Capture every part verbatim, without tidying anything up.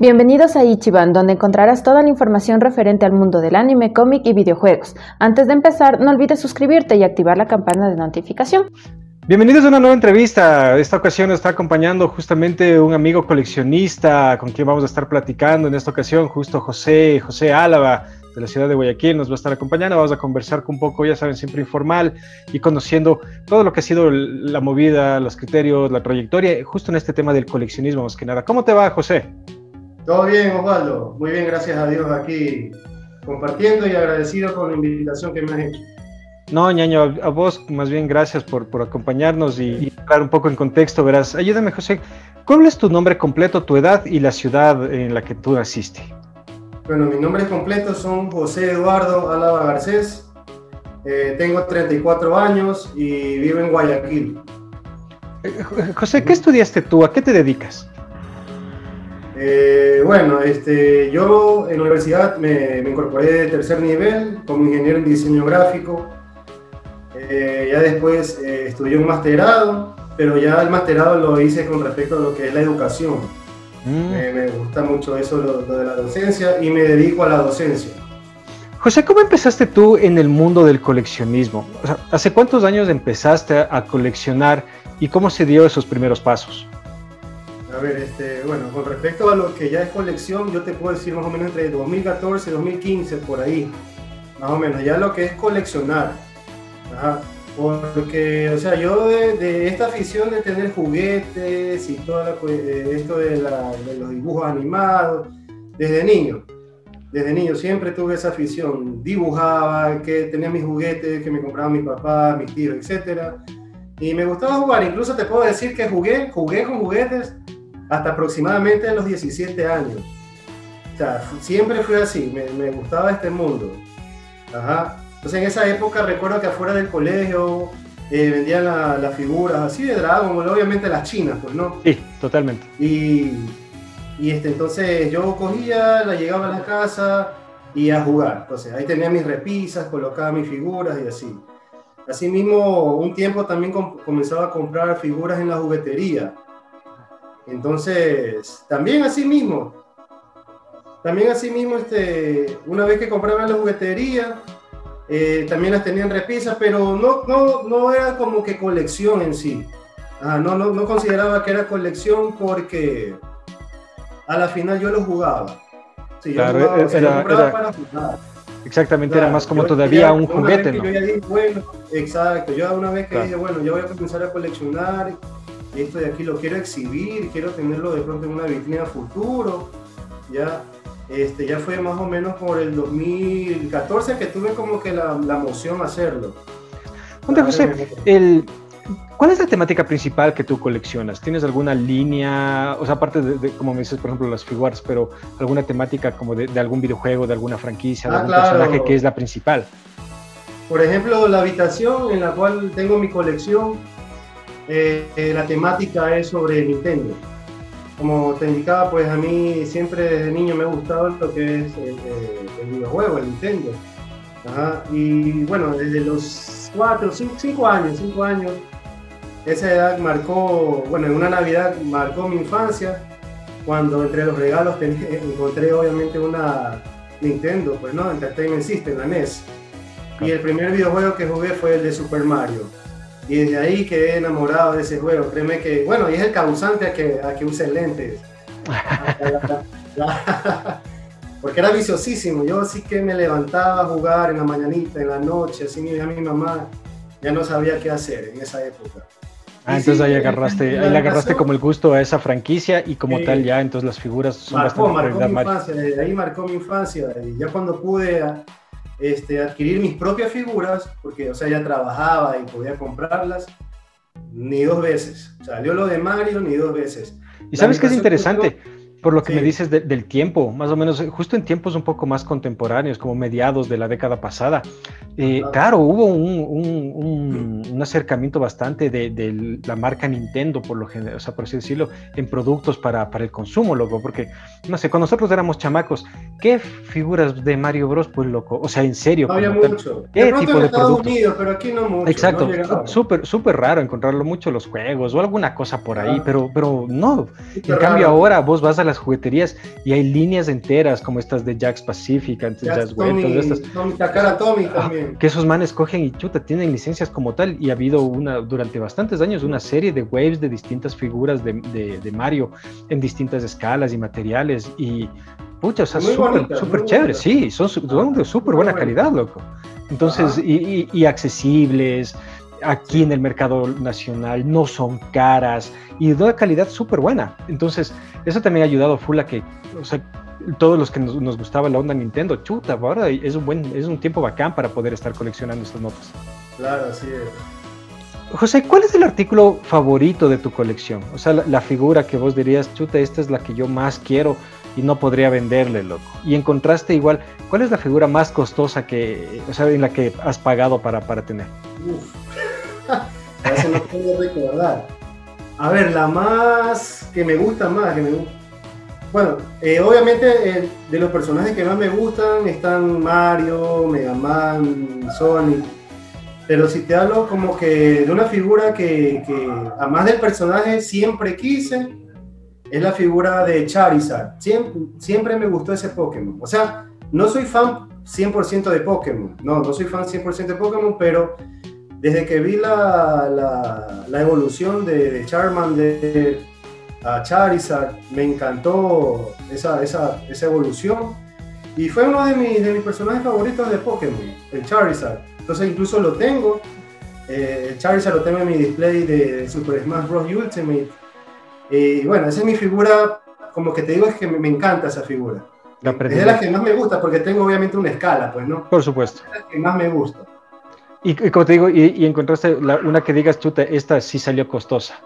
Bienvenidos a Ichiban, donde encontrarás toda la información referente al mundo del anime, cómic y videojuegos. Antes de empezar, no olvides suscribirte y activar la campana de notificación. Bienvenidos a una nueva entrevista. Esta ocasión nos está acompañando justamente un amigo coleccionista con quien vamos a estar platicando en esta ocasión, justo José, José Álava, de la ciudad de Guayaquil, nos va a estar acompañando. Vamos a conversar con un poco, ya saben, siempre informal y conociendo todo lo que ha sido la movida, los criterios, la trayectoria, justo en este tema del coleccionismo más que nada. ¿Cómo te va, José? Todo bien, Osvaldo. Muy bien, gracias a Dios, aquí compartiendo y agradecido con la invitación que me has hecho. No, ñaño, a, a vos más bien gracias por, por acompañarnos y, y entrar un poco en contexto, verás. Ayúdame, José, ¿cuál es tu nombre completo, tu edad y la ciudad en la que tú naciste? Bueno, mis nombres completos son José Eduardo Álava Garcés, eh, tengo treinta y cuatro años y vivo en Guayaquil. Eh, José, ¿qué estudiaste tú? ¿A qué te dedicas? Eh, bueno, este, yo en la universidad me, me incorporé de tercer nivel como ingeniero en diseño gráfico. Eh, ya después eh, estudié un masterado, pero ya el masterado lo hice con respecto a lo que es la educación. Mm. Eh, me gusta mucho eso, lo, lo de la docencia, y me dedico a la docencia. José, ¿cómo empezaste tú en el mundo del coleccionismo? O sea, ¿hace cuántos años empezaste a, a coleccionar y cómo se dio esos primeros pasos? A ver, este, bueno, con respecto a lo que ya es colección, yo te puedo decir más o menos entre dos mil catorce y dos mil quince, por ahí, más o menos, ya lo que es coleccionar. Ajá. Porque, o sea, yo de, de esta afición de tener juguetes y todo esto de, la, de los dibujos animados, desde niño, desde niño siempre tuve esa afición, dibujaba, que tenía mis juguetes que me compraban mi papá, mis tíos, etcétera, y me gustaba jugar. Incluso te puedo decir que jugué, jugué con juguetes hasta aproximadamente a los diecisiete años. O sea, siempre fui así, me, me gustaba este mundo. Ajá. Entonces en esa época recuerdo que afuera del colegio eh, vendían las la figuras así de Dragon Ball, obviamente las chinas, pues, ¿no? Sí, totalmente. Y, y este, entonces yo cogía, la llegaba a la casa y a jugar. Entonces ahí tenía mis repisas, colocaba mis figuras y así. Asimismo, un tiempo también com comenzaba a comprar figuras en la juguetería. Entonces, también así mismo, también así mismo, este, una vez que compraba en la juguetería, eh, también las tenía en repisas, pero no, no, no era como que colección en sí. Ah, no, no, no consideraba que era colección porque a la final yo lo jugaba. Sí, claro, yo, jugaba, o sea, era, yo compraba era, para jugar. Exactamente, Claro, era más como yo, todavía ya, un juguete, ¿no? Yo ya dije, bueno, exacto, yo una vez que claro. dije, bueno, yo voy a comenzar a coleccionar, esto de aquí lo quiero exhibir, quiero tenerlo de pronto en una vitrina futuro, ya, este, ya fue más o menos por el dos mil catorce que tuve como que la, la emoción a hacerlo. Ponte, José, el... ¿cuál es la temática principal que tú coleccionas? ¿Tienes alguna línea, o sea, aparte de, de como me dices, por ejemplo, las figuras, pero alguna temática como de, de algún videojuego, de alguna franquicia, de ah, algún claro. personaje que es la principal? Por ejemplo, la habitación en la cual tengo mi colección, eh, eh, la temática es sobre Nintendo. Como te indicaba, pues a mí siempre desde niño me ha gustado lo que es el, el videojuego, el Nintendo. Ajá. Y bueno, desde los cuatro, cinco años, cinco años, esa edad marcó, bueno, en una Navidad marcó mi infancia, cuando entre los regalos tenía, encontré obviamente una Nintendo, pues no, Entertainment System, la N E S. Y el primer videojuego que jugué fue el de Super Mario. Y desde ahí quedé enamorado de ese juego. Créeme que, bueno, y es el causante a que, a que use lentes. Porque era viciosísimo. Yo sí que me levantaba a jugar en la mañanita, en la noche, así mi, a mi mamá ya no sabía qué hacer en esa época. Ah, y entonces sí, ahí agarraste, ahí le agarraste como el gusto a esa franquicia y como sí, tal ya, entonces las figuras son marcó, bastante... Marcó mi infancia, desde ahí marcó mi infancia. Y ya cuando pude este, adquirir mis propias figuras, porque o sea, ya trabajaba y podía comprarlas, ni dos veces. Salió lo de Mario, ni dos veces. ¿Y sabes qué es interesante? Culturó, por lo que sí. me dices de, del tiempo, más o menos, justo en tiempos un poco más contemporáneos, como mediados de la década pasada, eh, claro. claro, hubo un, un, un, un acercamiento bastante de, de la marca Nintendo, por lo general, o sea, por así decirlo, en productos para, para el consumo, loco, porque, no sé, cuando nosotros éramos chamacos, ¿qué figuras de Mario Bros, pues, loco? O sea, en serio. No había mucho. ¿Qué de tipo en de Estados productos? Unidos, pero aquí no mucho. Exacto, no súper, súper raro encontrarlo mucho los juegos o alguna cosa por ahí, ah. pero, pero no. Super en cambio raro. Ahora vos vas a las las jugueterías y hay líneas enteras como estas de Jax Pacific, antes Ya, Jazz Web, Tommy, todas estas. Tommy Takara Tommy Ah, también. que esos manes cogen y chuta, tienen licencias como tal, y ha habido una, durante bastantes años una serie de waves de distintas figuras de, de, de Mario en distintas escalas y materiales, y pucha, o sea, Muy súper bonitas, súper muy chévere, bonitas. sí, son, su- son de súper buena Muy calidad, loco. Entonces, Ajá. y, y, y accesibles, aquí Sí. en el mercado nacional, no son caras, y de una calidad súper buena. Entonces, eso también ha ayudado full a que, o sea, todos los que nos, nos gustaba la onda Nintendo, chuta, ahora es un buen, es un tiempo bacán para poder estar coleccionando estas notas. Claro, así es. José, ¿cuál es el artículo favorito de tu colección? O sea, la, la figura que vos dirías, chuta, esta es la que yo más quiero y no podría venderle, loco. Y en contraste igual, ¿cuál es la figura más costosa que, o sea, en la que has pagado para, para tener? Uf. A veces no puedo recordar. A ver, la más que me gusta más, que me gusta. Bueno, eh, obviamente eh, de los personajes que más me gustan están Mario, Mega Man, Sonic. Pero si te hablo como que de una figura que, que además del personaje siempre quise, es la figura de Charizard. Siempre, siempre me gustó ese Pokémon. O sea, no soy fan cien por ciento de Pokémon. No, no soy fan cien por ciento de Pokémon, pero desde que vi la, la, la evolución de, de Charmander a Charizard, me encantó esa, esa, esa evolución. Y fue uno de mis, de mis personajes favoritos de Pokémon, el Charizard. Entonces incluso lo tengo. Eh, el Charizard lo tengo en mi display de Super Smash Bros. Ultimate. Y eh, bueno, esa es mi figura, como que te digo, es que me, me encanta esa figura. La Es de las que más me gusta, porque tengo obviamente una escala, pues, ¿no? Por supuesto. Es la que más me gusta. Y, y como te digo, y, y encontraste la, una que digas, chuta, esta sí salió costosa.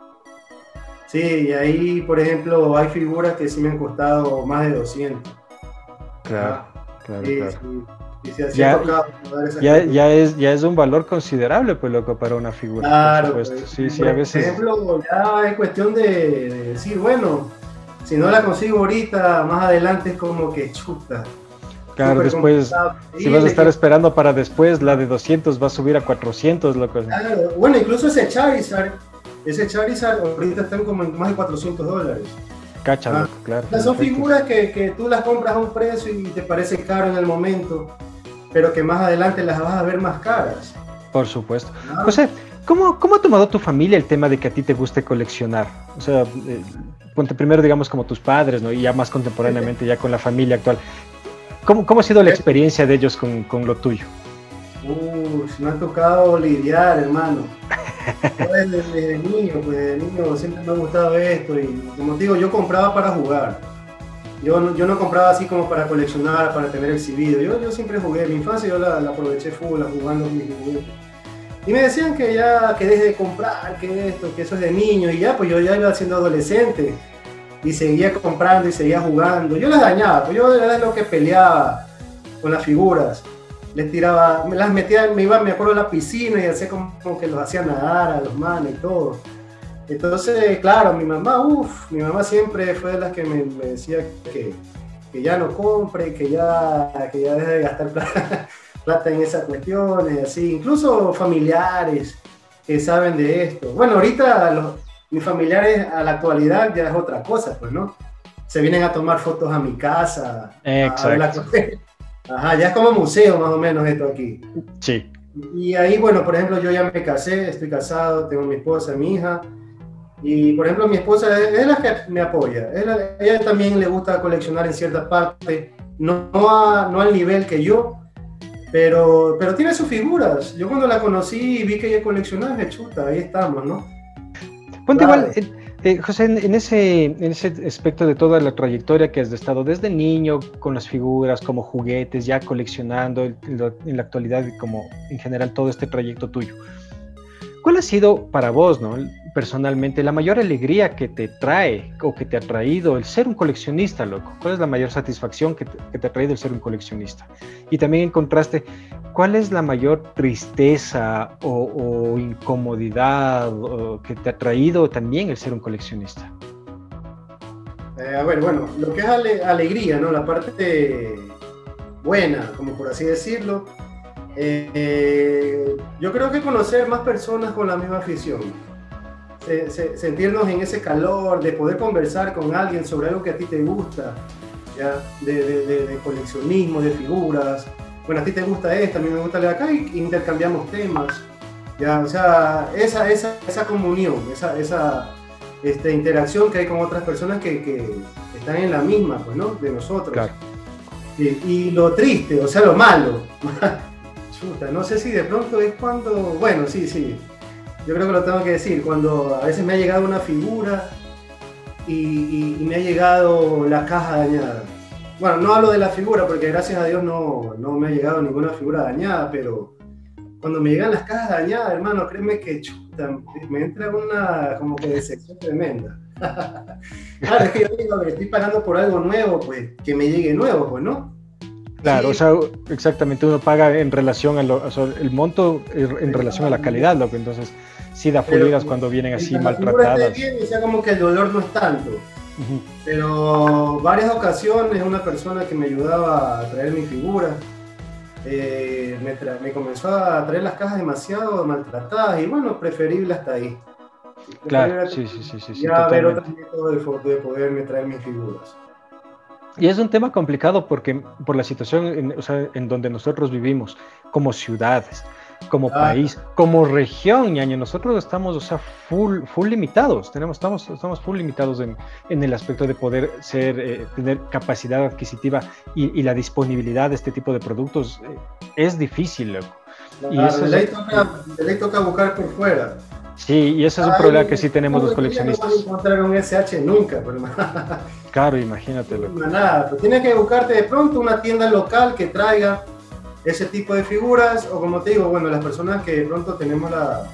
Sí, y ahí, por ejemplo, hay figuras que sí me han costado más de doscientos. Claro, Ah, claro, sí, claro. sí. Y se Ya, ha tocado dar esas Ya, cantidades. ya, es, ya es un valor considerable, pues, loco, para una figura, Claro, por supuesto. pues, Sí, sí, por a veces. ejemplo, ya es cuestión de, de decir, bueno, si no la consigo ahorita, más adelante es como que chuta. Claro, súper después, complicado. si vas a Sí, estar que- esperando para después, la de doscientos va a subir a cuatrocientos, loco. Claro, bueno, incluso ese Charizard, ese Charizard ahorita están como en más de cuatrocientos dólares. Cacha, Ah, loco, claro. O sea, son perfecto. figuras que, que tú las compras a un precio y te parece caro en el momento, pero que más adelante las vas a ver más caras. Por supuesto. ¿No? José, ¿cómo, ¿cómo ha tomado tu familia el tema de que a ti te guste coleccionar? O sea, eh, ponte primero, digamos, como tus padres, ¿no? Y ya más contemporáneamente, ya con la familia actual. ¿Cómo, cómo ha sido la experiencia de ellos con, con lo tuyo? Uh, me ha tocado lidiar, hermano. Yo desde, desde niño, pues desde niño siempre me ha gustado esto y como te digo, yo compraba para jugar. Yo no, yo no compraba así como para coleccionar, para tener exhibido. Yo, yo siempre jugué, mi infancia yo la, la aproveché full, jugando mis juguetes. Y me decían que ya, que deje de comprar, que esto, que eso es de niño. Y ya, pues yo ya iba siendo adolescente. Y seguía comprando y seguía jugando. Yo las dañaba, pues yo era lo que peleaba con las figuras. Les tiraba, me las metía, me iba, me acuerdo, a la piscina y hacía como, como que los hacía nadar a los manes y todo. Entonces, claro, mi mamá, uff, mi mamá siempre fue de las que me, me decía que, que ya no compre, que ya, que ya deje de gastar plata, plata en esas cuestiones, así. Incluso familiares que saben de esto. Bueno, ahorita los, mis familiares a la actualidad ya es otra cosa, pues, ¿no? Se vienen a tomar fotos a mi casa. Exacto. A ver la... Ajá, ya es como museo más o menos esto aquí. Sí. Y ahí, bueno, por ejemplo, yo ya me casé, estoy casado, tengo mi esposa, mi hija. Y, por ejemplo, mi esposa es, es la que me apoya. Ella, ella también le gusta coleccionar en cierta parte, no, no, a, no al nivel que yo, pero, pero tiene sus figuras. Yo cuando la conocí y vi que ella coleccionaba, dije, chuta, ahí estamos, ¿no? Ponte Claro. igual, eh, eh, José, en, en, ese, en ese aspecto de toda la trayectoria que has estado desde niño, con las figuras, como juguetes, ya coleccionando, en, en la actualidad, como en general todo este trayecto tuyo. ¿Cuál ha sido para vos, no, personalmente, la mayor alegría que te trae o que te ha traído el ser un coleccionista, loco? ¿Cuál es la mayor satisfacción que te, que te ha traído el ser un coleccionista? Y también en contraste, ¿cuál es la mayor tristeza o, o incomodidad o que te ha traído también el ser un coleccionista? Eh, a ver, bueno, lo que es ale alegría, ¿no? La parte buena, como por así decirlo. Eh, yo creo que conocer más personas con la misma afición. se, se, sentirnos en ese calor, de poder conversar con alguien sobre algo que a ti te gusta, ¿ya? De, de, de, de coleccionismo, de figuras. Bueno, a ti te gusta esta, a mí me gusta la de acá, y intercambiamos temas, ¿ya? O sea, esa, esa, esa comunión, esa, esa este, interacción que hay con otras personas que, que están en la misma, pues, ¿no? De nosotros. Claro. Y, y lo triste, o sea, lo malo. Chuta, no sé si de pronto es cuando, bueno, sí, sí, yo creo que lo tengo que decir, cuando a veces me ha llegado una figura y, y, y me ha llegado la caja dañada. Bueno, no hablo de la figura porque gracias a Dios no, no me ha llegado ninguna figura dañada, pero cuando me llegan las cajas dañadas, hermano, créeme que chuta, me entra una como que decepción tremenda. Claro, es que yo digo que estoy pagando por algo nuevo, pues que me llegue nuevo, pues, ¿no? Claro, Sí. o sea, exactamente, uno paga en relación a lo, o sea, el monto en relación a la calidad, loco, entonces sí da fulidas Pero, cuando vienen así mientras la figura maltratadas. esté bien, o sea, como que el dolor no es tanto. Uh-huh. Pero varias ocasiones una persona que me ayudaba a traer mi figura eh, me, tra me comenzó a traer las cajas demasiado maltratadas y bueno, preferible hasta ahí. Claro, sí, sí, sí, sí, sí, ya ver totalmente. otros métodos de, de poderme traer mis figuras. Y es un tema complicado porque por la situación en, o sea, en donde nosotros vivimos, como ciudades, como Ah, país, como región, ñaño, nosotros estamos, o sea, full, full limitados, tenemos, estamos, estamos full limitados en, en el aspecto de poder ser, eh, tener capacidad adquisitiva y, y la disponibilidad de este tipo de productos eh, es difícil, loco. Y claro, eso de es, ley toca, de ley toca buscar por fuera. sí, y ese es un Ay, problema que sí tenemos no, los no vas a coleccionistas. encontrar un S H nunca, pero Claro, imagínate, loco. nada, pues tienes que buscarte de pronto una tienda local que traiga ese tipo de figuras, o como te digo, bueno, las personas que de pronto tenemos la,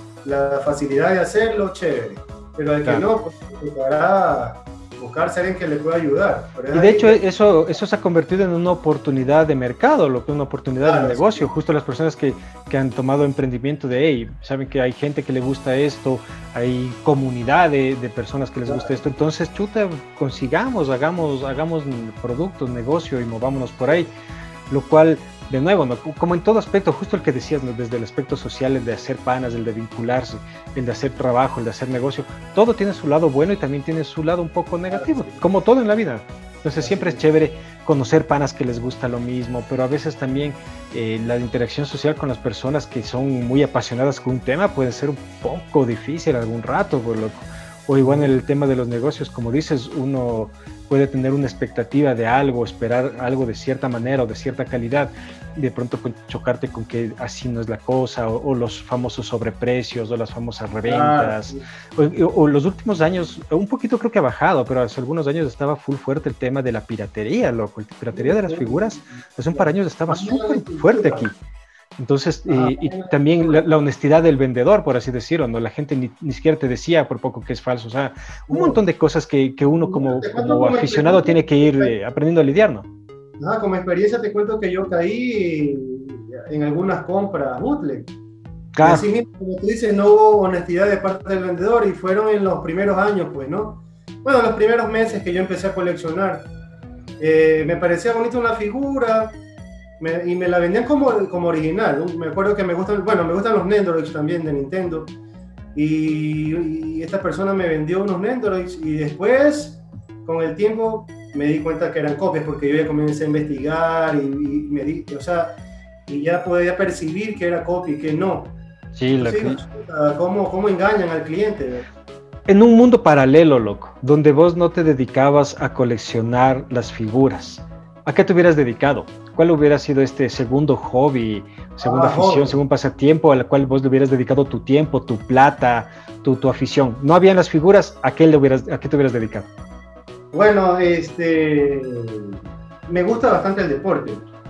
la facilidad de hacerlo, chévere, pero al Claro. que no, pues tocará buscarse a alguien que le pueda ayudar. Pero Y de hecho eso, eso se ha convertido en una oportunidad de mercado, lo que es una oportunidad claro, de negocio. sí. Justo las personas que, que han tomado emprendimiento de, hey, saben que hay gente que le gusta esto, hay comunidad de, de personas que les Claro. gusta esto, entonces chuta, consigamos, hagamos, hagamos productos, negocio y movámonos por ahí, lo cual, de nuevo, ¿no? Como en todo aspecto, justo el que decías, ¿no? Desde el aspecto social, el de hacer panas, el de vincularse, el de hacer trabajo, el de hacer negocio, todo tiene su lado bueno y también tiene su lado un poco negativo, Claro, sí. como todo en la vida. Entonces Claro, siempre sí. es chévere conocer panas que les gusta lo mismo, pero a veces también eh, la interacción social con las personas que son muy apasionadas con un tema puede ser un poco difícil algún rato, por loco. O igual en el tema de los negocios, como dices, uno puede tener una expectativa de algo, esperar algo de cierta manera o de cierta calidad, y de pronto pues, chocarte con que así no es la cosa, o, o los famosos sobreprecios, o las famosas reventas, claro, sí. o, o los últimos años, un poquito creo que ha bajado, pero hace algunos años estaba full fuerte el tema de la piratería, loco, la piratería de las figuras, hace un par de años estaba súper fuerte aquí. Entonces, eh, y también la, la honestidad del vendedor, por así decirlo, ¿no? La gente ni, ni siquiera te decía por poco que es falso, o sea, un montón de cosas que, que uno como, como aficionado tiene que ir eh, aprendiendo a lidiar, ¿no? Ah, como experiencia te cuento que yo caí en algunas compras bootleg. Claro. Así mismo, como tú dices, no hubo honestidad de parte del vendedor y fueron en los primeros años, pues, ¿no? Bueno, los primeros meses que yo empecé a coleccionar. Eh, me parecía bonita una figura, Me, y me la vendían como, como original, ¿no? Me acuerdo que me gustan, bueno, me gustan los Nendoroids también de Nintendo, y, y esta persona me vendió unos Nendoroids y después, con el tiempo, me di cuenta que eran copias porque yo ya comencé a investigar y, y me di, o sea, y ya podía percibir que era copia y que no. Sí, la sí, que... ¿cómo, ¿Cómo engañan al cliente? En un mundo paralelo, loco, donde vos no te dedicabas a coleccionar las figuras, ¿a qué te hubieras dedicado? ¿Cuál hubiera sido este segundo hobby, segunda ah, afición, hobby. segundo pasatiempo al cual vos le hubieras dedicado tu tiempo, tu plata, tu, tu afición? No habían las figuras, ¿a qué, le hubieras, ¿a qué te hubieras dedicado? Bueno, este, me gusta bastante el deporte.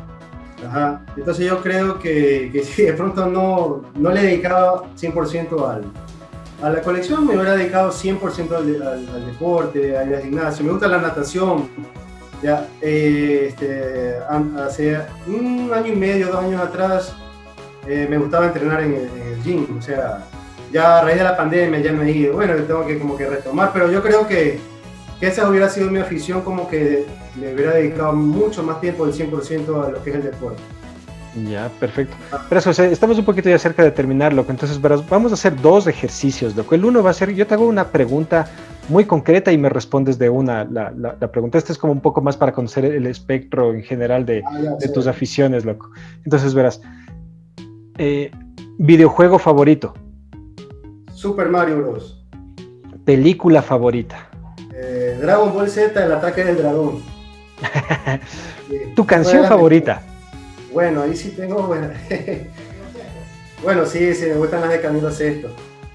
Ajá. Entonces yo creo que, que si de pronto no, no le he dedicado cien por ciento al, a la colección, me hubiera dedicado cien por ciento al, al, al deporte, al gimnasio. Me gusta la natación. Ya, eh, este, hace un año y medio, dos años atrás, eh, me gustaba entrenar en el, en el gym, o sea, ya a raíz de la pandemia ya me dije, bueno, tengo que como que retomar, pero yo creo que, que esa hubiera sido mi afición, como que le hubiera dedicado mucho más tiempo, del cien por ciento a lo que es el deporte. Ya, perfecto. Pero José, estamos un poquito ya cerca de terminar, loco. Entonces, verás, vamos a hacer dos ejercicios, loco. El uno va a ser, yo te hago una pregunta muy concreta y me respondes de una. La, la, la pregunta esta es como un poco más para conocer el espectro en general de, Ah, ya de sé. tus aficiones, loco. Entonces, verás, eh, videojuego favorito, Super Mario Bros. película favorita, Eh, Dragon Ball Z, el ataque del dragón. Sí, tu canción fue la- favorita. Bueno, ahí sí tengo. Bueno, bueno, sí, sí, me gustan las de Camilo Sesto.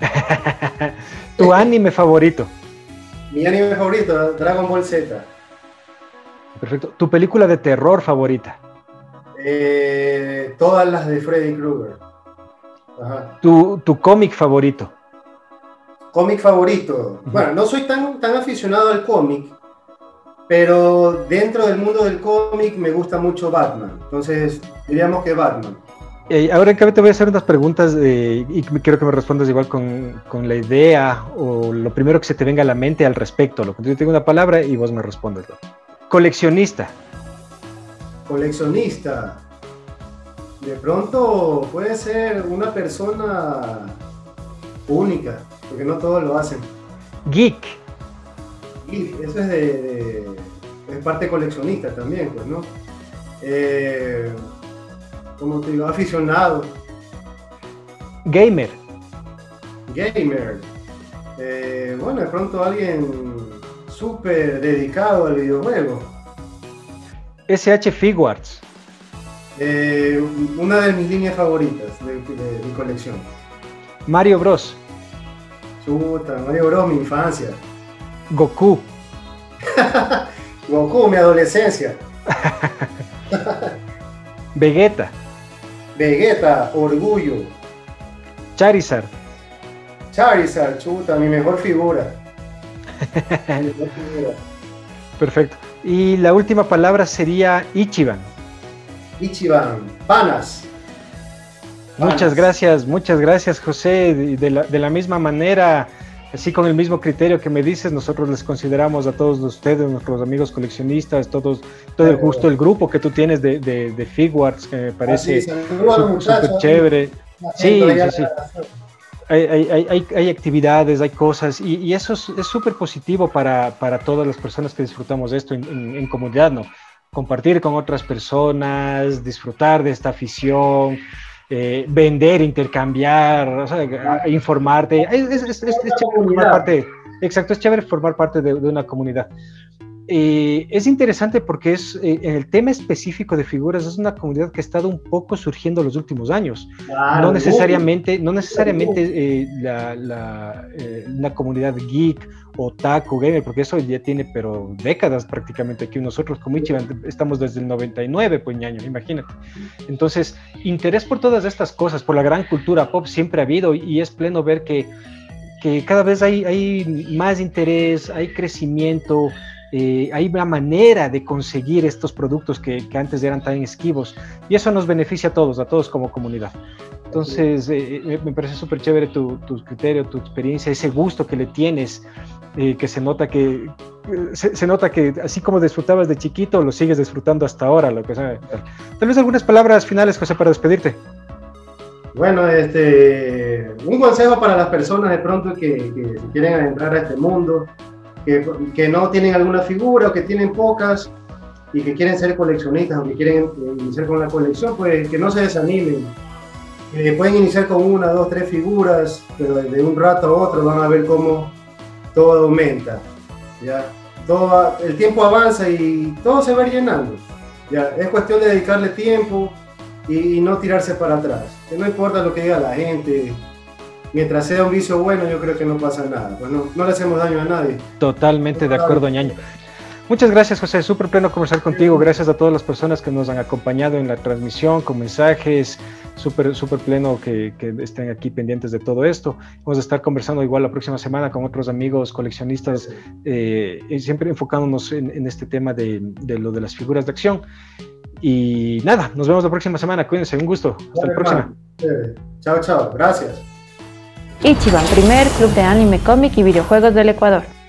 Tu anime favorito. Mi anime favorito, Dragon Ball Z. Perfecto. Tu película de terror favorita. Eh, todas las de Freddy Krueger. Ajá. Tu, tu cómic favorito. Cómic favorito. Ujú. Bueno, no soy tan, tan aficionado al cómic, pero dentro del mundo del cómic me gusta mucho Batman. Entonces, diríamos que Batman. Eh, ahora en cambio te voy a hacer unas preguntas eh, y quiero que me respondas igual con, con la idea o lo primero que se te venga a la mente al respecto. Lo que yo tengo una palabra y vos me respondes. ¿No? Coleccionista. Coleccionista. De pronto puede ser una persona única, porque no todos lo hacen. Geek. Y eso es de, de es parte coleccionista también, pues, ¿no? Eh, como te digo, aficionado, Gamer. gamer. Eh, bueno, de pronto alguien súper dedicado al videojuego. S H Figuarts. Eh, una de mis líneas favoritas de, de mi colección. Mario Bros. Chuta, Mario Bros, mi infancia. Goku. Goku, mi adolescencia. Vegeta. Vegeta, orgullo. Charizard. Charizard, chuta, mi mejor figura. Mi mejor figura. Perfecto. Y la última palabra sería Ichiban. Ichiban, panas. Muchas Panas. gracias, muchas gracias, José. De, de la, de la misma manera, así con el mismo criterio que me dices, nosotros les consideramos a todos ustedes, nuestros amigos coleccionistas, todos, todo el gusto, el grupo que tú tienes de, de, de Figuarts, que me parece Así, saludos a los muchachos, súper chévere. La Sí, gente allá sí, sí. la- Hay, hay, hay, hay actividades, hay cosas, y, y eso es súper positivo para, para todas las personas que disfrutamos de esto en, en, en comunidad, ¿no? Compartir con otras personas, disfrutar de esta afición, eh, vender, intercambiar, o sea, informarte. Es, es, es, es chévere formar parte, exacto, es chévere formar parte de, de una comunidad. Eh, es interesante porque es, eh, en el tema específico de figuras es una comunidad que ha estado un poco surgiendo en los últimos años. Claro, No necesariamente, no necesariamente eh, la, la, eh, una comunidad geek, otaku, gamer, porque eso ya tiene pero décadas prácticamente aquí. Nosotros como Ichiban estamos desde el noventa y nueve, pues ñaño, imagínate. Entonces, interés por todas estas cosas, por la gran cultura pop siempre ha habido y es pleno ver que, que cada vez hay, hay más interés, hay crecimiento. Eh, hay una manera de conseguir estos productos que, que antes eran tan esquivos y eso nos beneficia a todos, a todos como comunidad. Entonces, eh, me parece súper chévere tu, tu criterio, tu experiencia, ese gusto que le tienes, eh, que se nota que, se, se nota que así como disfrutabas de chiquito, lo sigues disfrutando hasta ahora. Lo que sea. Tal vez algunas palabras finales, José, para despedirte. Bueno, este, un consejo para las personas de pronto que, que si quieren adentrar a este mundo, que, que no tienen alguna figura o que tienen pocas y que quieren ser coleccionistas o que quieren eh, iniciar con la colección, pues que no se desanimen. Eh, pueden iniciar con una, dos, tres figuras, pero de un rato a otro van a ver cómo todo aumenta. ¿Ya? Todo, el tiempo avanza y todo se va llenando. ¿Ya? Es cuestión de dedicarle tiempo y, y no tirarse para atrás. Que no importa lo que diga la gente. Mientras sea un vicio bueno, yo creo que no pasa nada. Pues no, no le hacemos daño a nadie. Totalmente de acuerdo, ñaño. Muchas gracias, José. Súper pleno conversar contigo. Gracias a todas las personas que nos han acompañado en la transmisión con mensajes. Súper, súper pleno que, que estén aquí pendientes de todo esto. Vamos a estar conversando igual la próxima semana con otros amigos coleccionistas, eh, y siempre enfocándonos en, en este tema de, de lo de las figuras de acción. Y nada, nos vemos la próxima semana. Cuídense, un gusto. Hasta la próxima. Chao, chao. Gracias. Ichiban, primer club de anime, cómic y videojuegos del Ecuador.